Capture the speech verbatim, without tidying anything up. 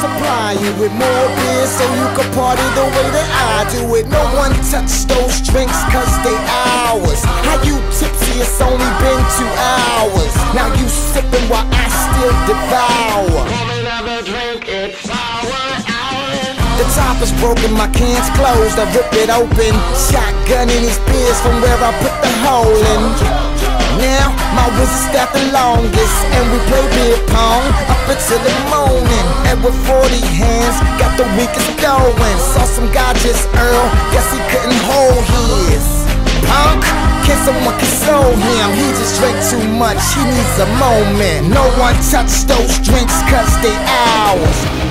supply you with more beer so you can party the way that I do it. No one touch those drinks cause they ours. How you tipsy, it's only been two hours. Now you sipping while I still devour. Another drink, it's sour hour. The top is broken, my can's closed, I rip it open. Shotgun in these beers from where I put the hole in. Now, my wrist staff the longest, and we play beer pong up until the morning. And with forty hands, got the weakest going. Saw some guy just Earl, guess he couldn't hold his. Punk, can someone console him? He just drank too much, he needs a moment. No one touch those drinks cause they ours.